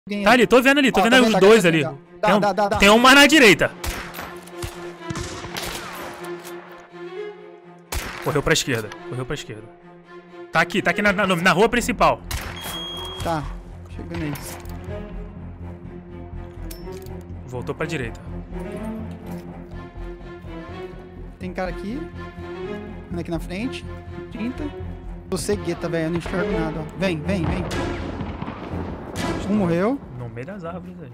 Tá ali, tô vendo ali, tô vendo os dois ali. Tem um mais na direita. Correu pra esquerda, correu pra esquerda. Tá aqui na rua principal. Tá, chegando aí. Voltou pra direita. Tem cara aqui. Aqui na frente. 30. Tô cegueta, velho. Eu não enxergo nada, ó. Vem, vem, vem. Um morreu. No meio das árvores aí.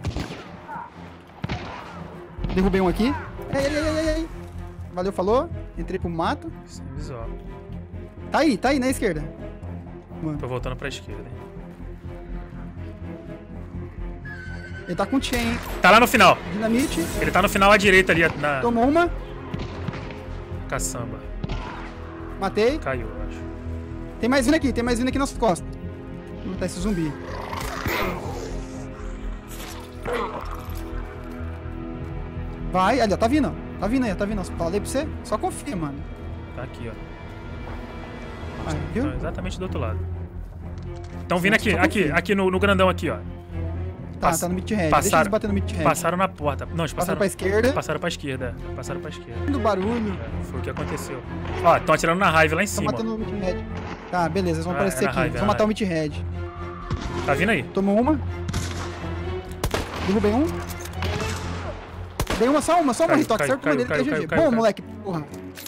Derrubei um aqui. Ei. Valeu, falou. Entrei pro mato. Sem visual. Tá aí na esquerda. Mano. Tô voltando pra esquerda, hein. Ele tá com chain, hein? Tá lá no final. Dinamite. Ele tá no final à direita ali. Tomou uma. Caçamba. Matei. Caiu, eu acho. Tem mais vindo aqui nas costas. Vou matar esse zumbi. Vai, ali, ó, tá vindo. Tá vindo. Falei pra você. Só confia, mano. Tá aqui, ó. Vai, viu? Então, exatamente do outro lado. Estão vindo aqui no grandão aqui, ó. Tá no mid-head. Deixa eles bater no mid-head. Passaram na porta. Não, eles passaram pra esquerda. Passaram pra esquerda. Do barulho. Foi o que aconteceu. Ó, estão atirando na Hive lá em cima. Estão matando o mid-head. Tá, beleza, eles vão aparecer aqui. Hive, Vão matar o mid-head. Tá vindo aí. Tomou uma. Derrubei um. Dei só uma hitox. Certo com ele que é GG. Bom, moleque, porra.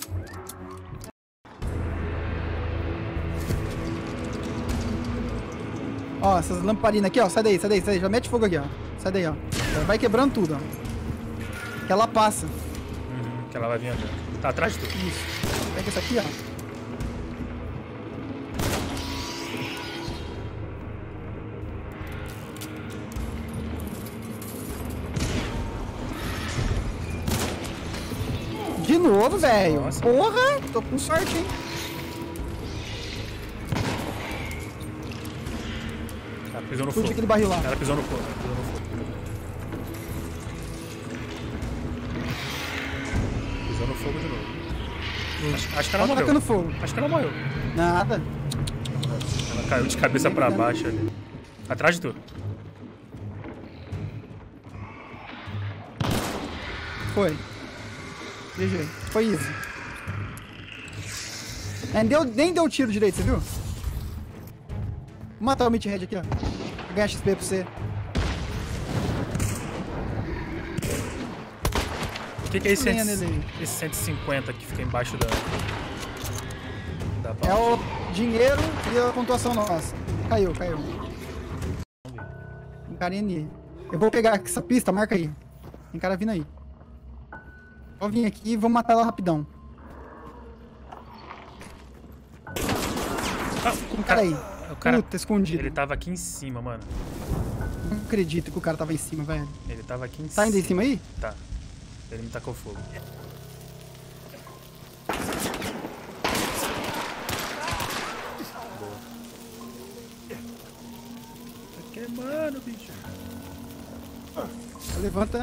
Ó, essas lamparinas aqui, ó. Sai daí. Já mete fogo aqui, ó. Sai daí, ó. Vai quebrando tudo, ó. Que ela passa. Que ela vai vir andando. Tá atrás de tudo. Isso. Pega essa aqui, ó. De novo, velho. Porra, tô com sorte, hein. Ela pisou no fogo. Aquele barril lá. Ela pisou no fogo. Pisou no fogo de novo. Acho que ela morreu. Tacando fogo. Acho que ela morreu. Nada. Ela caiu de cabeça pra baixo ali. Atrás de tu. Foi. GG. Foi easy. Nem deu tiro direito, você viu? Vou matar o mid-head aqui, ó. Vou ganhar XP pra você. O que é esse 150 que fica embaixo da é o dinheiro e a pontuação nossa. Caiu. Tem carinha ali. Eu vou pegar essa pista, marca aí. Tem cara vindo aí. Vou vir aqui e vou matar ela rapidão. Um cara aí. Puta, escondido. Ele tava aqui em cima, mano. Não acredito que o cara tava em cima, velho. Ele tava aqui em cima. Tá ainda em cima aí? Tá. Ele me tacou fogo. Boa. Tá queimando, bicho. Levanta.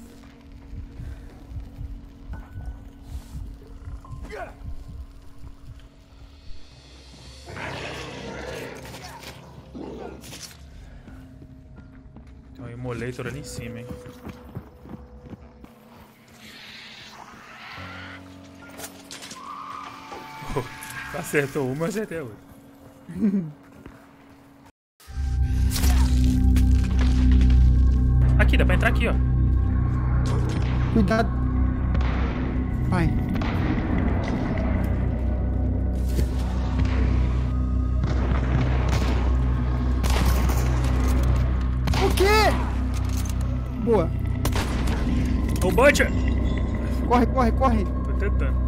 Tem um Immolator ali em cima, hein. Acertou uma, acertei a outra. Aqui, dá pra entrar aqui, ó. Cuidado. Vai. O quê? Boa. O Butcher! Corre. Tô tentando.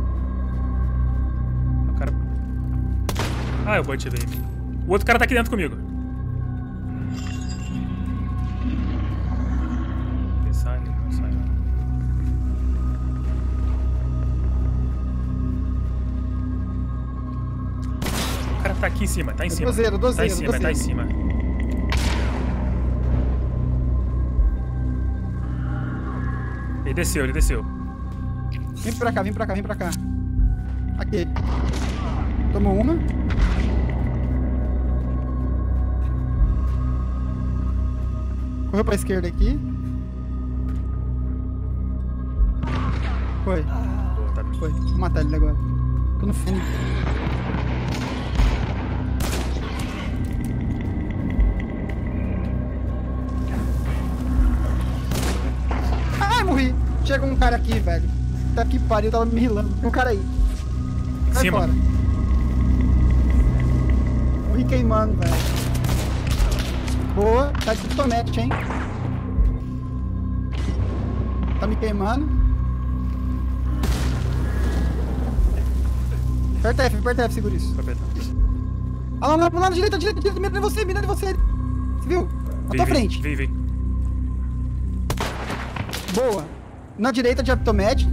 O cara... Ah, é o Butcher daí. O outro cara tá aqui dentro comigo. Ele sai, não sai. O cara tá aqui em cima, tá em cima. Dozeiro. Tá em cima. Ele desceu. Vem pra cá. Aqui. Tomou uma. Correu pra esquerda aqui. Foi. Boa, tá. Foi. Vou matar ele agora. Tô no fim. Ai, morri. Chegou um cara aqui, velho. Tá que pariu, tava me rilando. Tem um cara aí. Sai Cima. fora. Morri queimando, velho. Boa. Tá de tomate, hein? Tá me queimando. Aperta F, segura isso. Tô apertando. Ah, lá na direita, mirando em você, mirando em você. Você viu? Na tua frente. Vem. Boa. Na direita de Aptomed.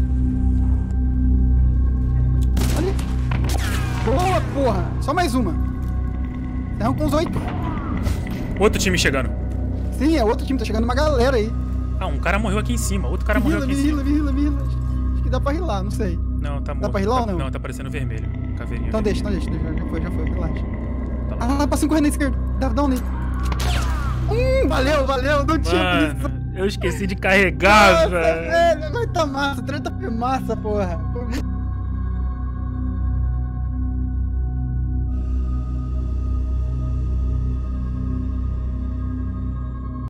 Ali. Boa, porra. Só mais uma. Erram com uns 8. Outro time chegando. Sim, é outro time. Tá chegando uma galera aí. Ah, um cara morreu aqui em cima. Outro cara morreu aqui em cima. Me rila. Acho que dá pra rilar, não sei. Não, tá morto. Dá pra rilar ou não? Não, tá parecendo vermelho. Caveirinha. Então deixa. Já foi, relaxa. Tá lá. Ah, passinho correndo na esquerda. Dá um nele. Valeu. Não tinha Mano, eu esqueci de carregar, Nossa, velho. velho. Vai tá massa. Treta foi massa, porra. Foi muito